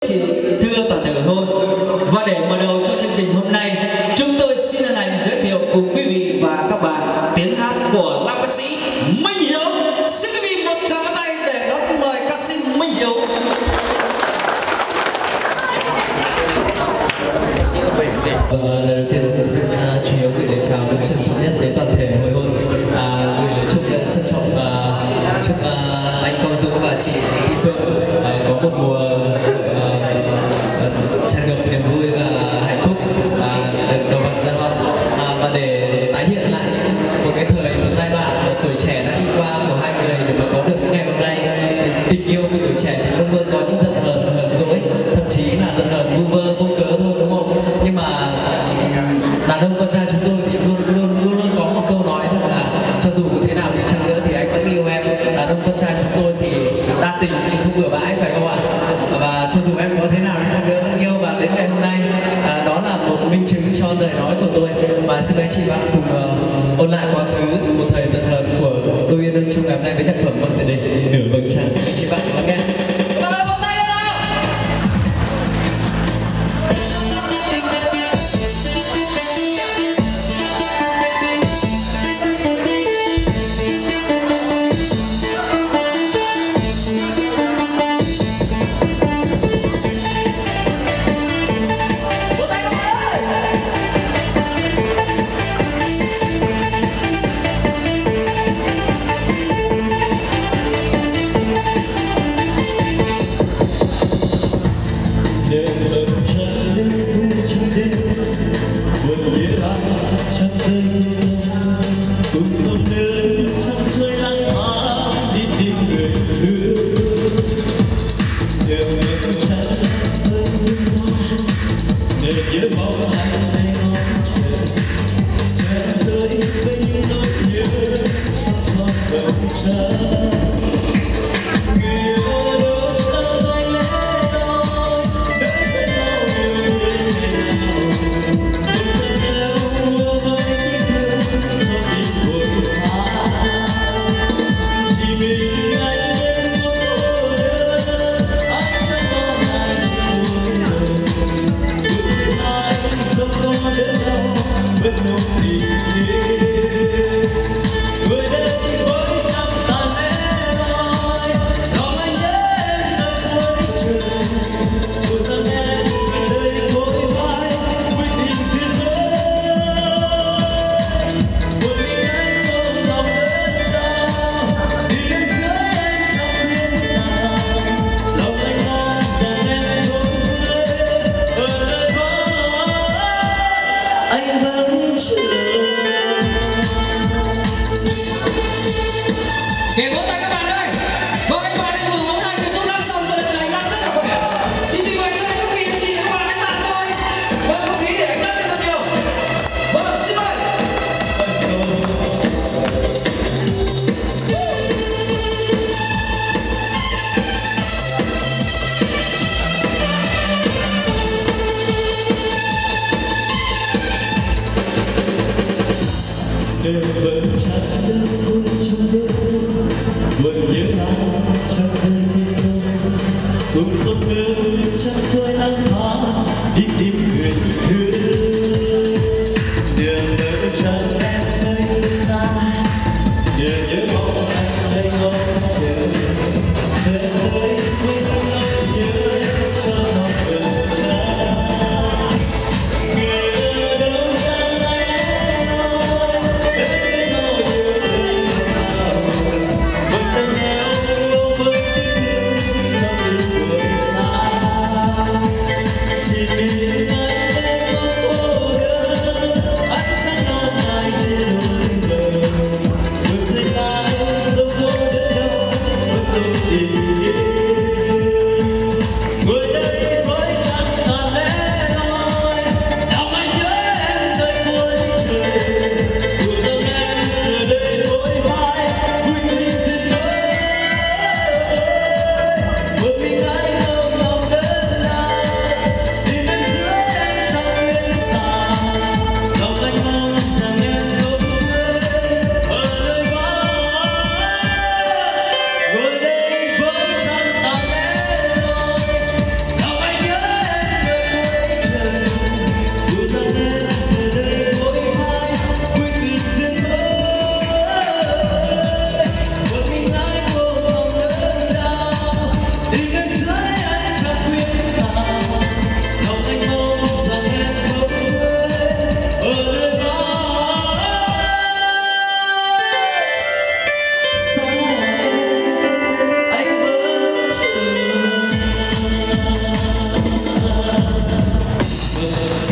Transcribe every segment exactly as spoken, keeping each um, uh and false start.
Chị thưa toàn thể hội và để mở đầu cho chương trình hôm nay, chúng tôi xin hân hạnh giới thiệu cùng quý vị và các bạn tiếng hát của nam ca sĩ Minh Hiếu. Xin quý vị một tràng pháo tay để đón mời ca sĩ Minh Hiếu. Vâng, lời đầu tiên xin uh, chủ yếu gửi lời chào rất trân trọng nhất đến toàn thể hội hôn, uh, gửi lời chúc uh, trân trọng và uh, chúc uh, anh Quang Dũng và chị Thị Phượng uh, có một mùa uh, uh, tràn ngập niềm vui và hạnh phúc, uh, được đầu bạc gia long, uh, và để tái hiện lại những một cái thời một giai đoạn mà tuổi trẻ đã đi qua của hai người để mà có được những ngày hôm nay. Tình yêu của tuổi trẻ thì luôn luôn có những giận hờn, hờn dỗi, thậm chí là giận hờn vu vơ vô cớ thôi, đúng không? Nhưng mà đàn ông con trai chúng tôi thì luôn luôn luôn luôn có một câu nói rằng là cho dù có thế nào đi chăng nữa thì anh vẫn yêu em. Đàn ông con trai chúng tôi thì đa tình nhưng không bừa bãi, phải không ạ? Và cho dù em có thế nào đi chăng nữa vẫn yêu. Và đến ngày hôm nay à, đó là một minh chứng cho lời nói của tôi. Và xin mời chị bạn cùng uh, ôn lại quá khứ một thời giận hờn của đôi uyên ương trong ngày hôm nay với nhạc phẩm bằng tiền đề Nửa Vầng Trăng. Xin mời chị bạn lắng nghe. Hãy subscribe cho kênh Ghiền Mì Gõ để không bỏ lỡ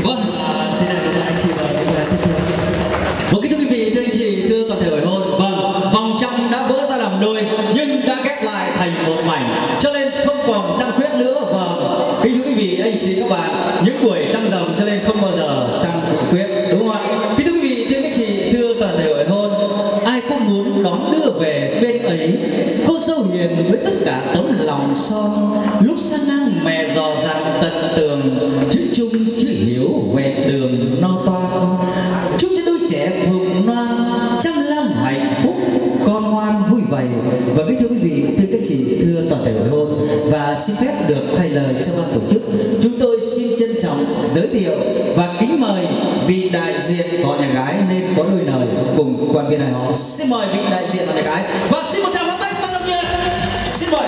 Vâng, À, xin được mời anh chị vào những bài tiếp theo. vâng kính thưa quý vị, thưa anh chị, thưa toàn thể hội hôn. Vâng, vòng trăng đã vỡ ra làm đôi nhưng đã ghép lại thành một mảnh, cho nên không còn trăng khuyết nữa. Vâng, kính thưa quý vị, anh chị các bạn, những buổi trăng rằm cho nên không bao giờ trăng bị khuyết, đúng không ạ? Kính thưa quý vị, thưa các chị, thưa toàn thể hội hôn, ai cũng muốn đón đưa về bên ấy cô dâu hiền với tất cả tấm lòng son, lúc sang ngang mẹ dò dặn tận tường, chữ chung chữ hiếu vẹn đường no toan, chúc cho đôi trẻ phượng loan trăm năm hạnh phúc con ngoan vui vầy. Và kính thưa quý vị, thưa các chị, thưa toàn thể hội hôn, và xin phép được thay lời cho ban tổ chức, chúng tôi xin trân trọng giới thiệu và kính mời vị đại diện của nhà gái nên có đôi lời cùng quan viên đại họ. Xin mời vị đại diện của nhà gái và xin một tràng pháo tay to lớn nhé. Xin mời.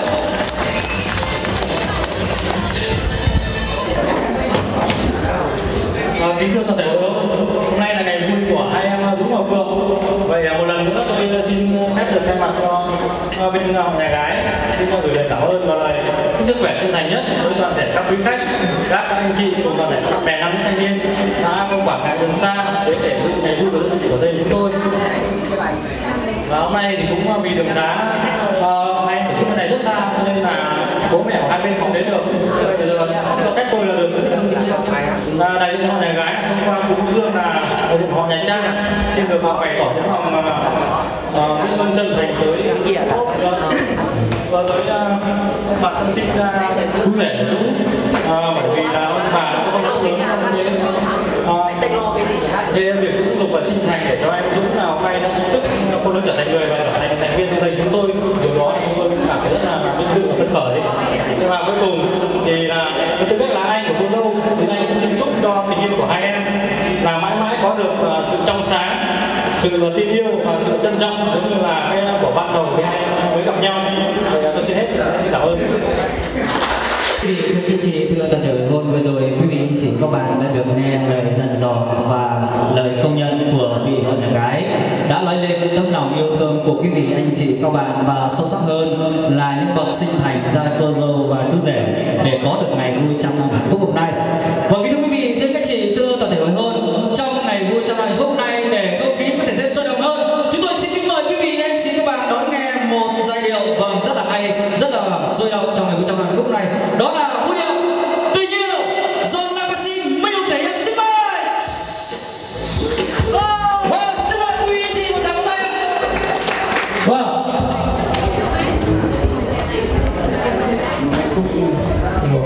À, kính thưa toàn thể hội hôn, hôm nay là ngày vui của hai em Dũng và Phương. Vậy một lần nữa tôi xin phép được thay mặt cho bên nhà gái xin gửi lời cảm ơn và lời chúc sức khỏe chân thành nhất với toàn thể các quý khách, các anh chị cùng toàn thể các bạn bè nam nữ thanh niên đã không quản ngại đường xa đến để dự ngày vui của của gia đình chúng tôi. Và hôm nay thì cũng vì đường xá uh, hay tổ chức cái này rất xa cho nên là bố mẹ của hai bên không đến được. Bây giờ cho phép tôi là được là đại diện họ nhà gái thông qua cô Dương là đại diện họ nhà trai xin được bày tỏ những lòng biết ơn chân thành tới và tới bạn thân sinh ra vui vẻ của Dũng, bởi vì là ông bà có công rất lớn về việc Dũng dục và sinh thành để cho anh Dũng nào hay đã tức cô lớn trở thành người và trở thành thành viên trong gia đình chúng tôi. Điều đó thì chúng tôi cảm thấy rất là vinh dự và phấn khởi. Nhưng mà cuối cùng thì là với tư cách là anh của cô dâu thì anh cũng xin chúc cho tình yêu của hai em là mãi mãi có được uh, sự trong sáng, sự tin yêu và sự trân trọng giống như là cái của ban đầu khi hai em mới gặp nhau. Vậy là tôi xin hết, xin cảm ơn. Quý vị, thưa quý chị, thưa toàn thể hội hôn, vừa rồi quý vị anh chị các bạn đã được nghe lời dặn dò và lời công nhận của vị họ nhà gái đã nói lên những tấm lòng yêu thương của quý vị anh chị các bạn, và sâu sắc hơn là những bậc sinh thành ra cô dâu và chú rể để có được ngày vui trăm năm hạnh phúc hôm nay. Và kính thưa quý vị, thưa các chị, thưa toàn thể hội hôn, trong ngày vui trăm năm hạnh phúc hôm nay, để không khí có thể thêm sôi động hơn, chúng tôi xin kính mời quý vị anh chị các bạn đón nghe một giai điệu vâng rất là hay, rất là sôi động trong ngày vui trăm năm hạnh phúc này. Đó là vũ điệu Tình Yêu do La Cassie Minh Hùng thể hiện. Xin mời. Vâng, xin mời quý vị anh chị một tràng pháo tay. Vâng. Hạnh phúc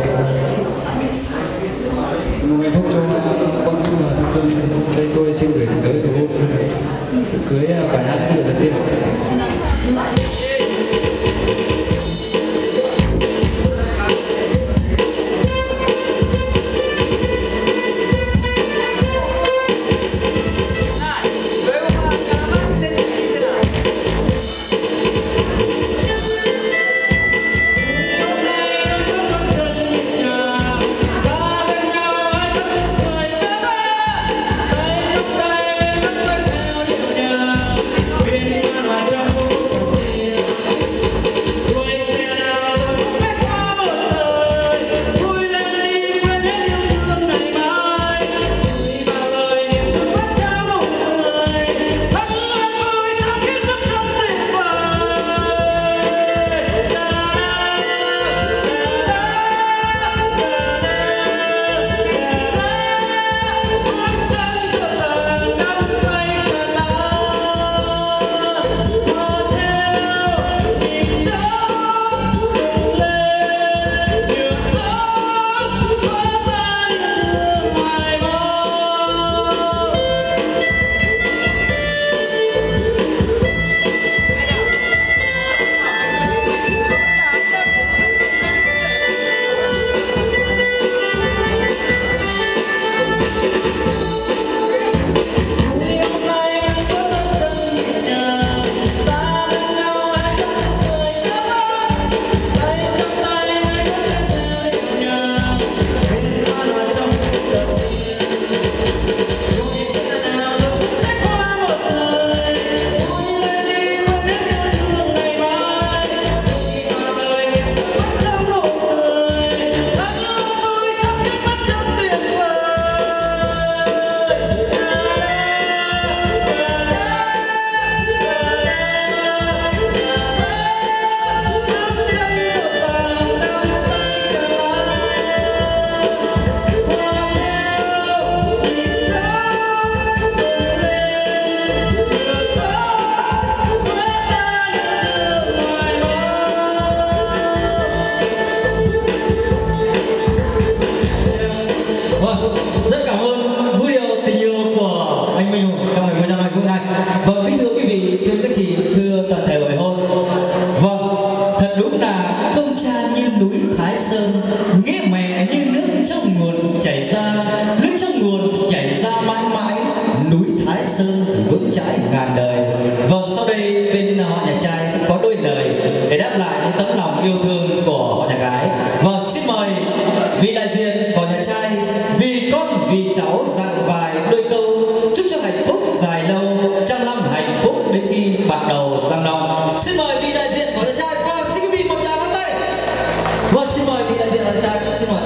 chảy ra, nước trong nguồn thì chảy ra mãi mãi, núi Thái Sơn thì vững chãi ngàn đời. Vâng, sau đây bên họ nhà trai cũng có đôi lời để đáp lại những tấm lòng yêu thương của họ nhà gái. Vâng, xin mời vị đại diện của nhà trai vì con vì cháu dặn vài đôi câu chúc cho hạnh phúc dài lâu, trăm năm hạnh phúc đến khi bắt đầu răng long. Xin mời vị đại diện của nhà trai. Vâng, xin quý vị một tràng pháo tay. Vâng, xin mời vị đại diện của nhà trai. Xin mời.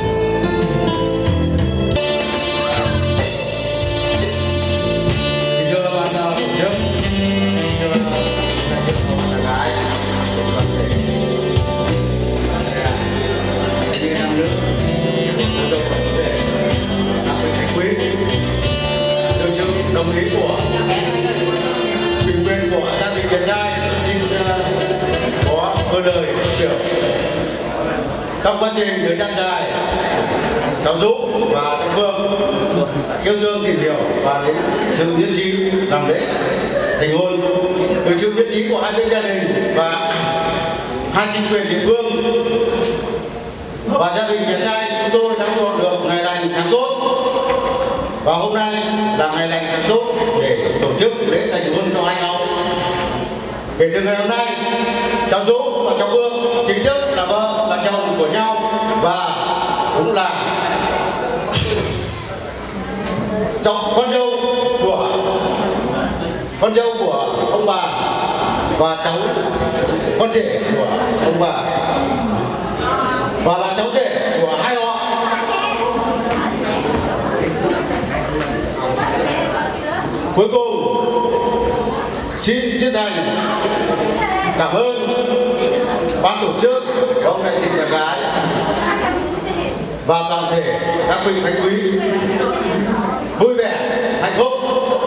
Đồng ý của ủy quyền của gia đình nhà trai xin có đôi lời biểu. Trong quá trình thời gian dài, cháu Dũng và cháu Phương yêu thương tìm hiểu và đến sự nhất trí làm lễ thành hôn. Từ sự nhất trí của hai bên gia đình và hai chính quyền địa phương và gia đình nhà trai, chúng tôi đã chọn được ngày lành tháng tốt. Và hôm nay là ngày lành tháng tốt để tổ chức lễ thành hôn cho hai cháu. Kể từ ngày hôm nay, cháu Dũng và cháu Phương chính thức là vợ là chồng của nhau và cũng là chồng con dâu của con dâu của ông bà và cháu con rể của ông bà và là cháu rể của hai họ. Cuối cùng xin chân thành cảm ơn ban tổ chức, ông đại diện nhà gái và toàn thể các vị khách quý vui vẻ hạnh phúc.